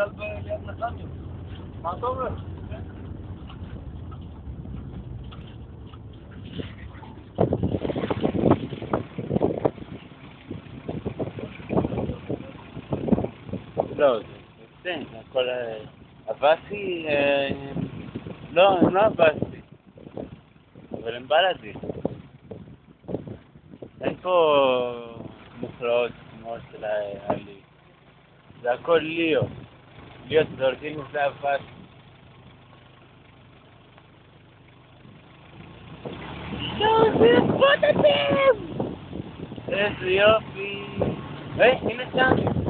ליד נחמיה. מה אתה אומר? לא, זה הכל... אבסי... לא, הם לא אבסי. אבל הם בלדים. אין פה מוכלאות כמו של העלי. זה הכל ליו. ליו תדולקים זה אבסי. לא, זה יפות אתם! איזה יופי! הנה שם!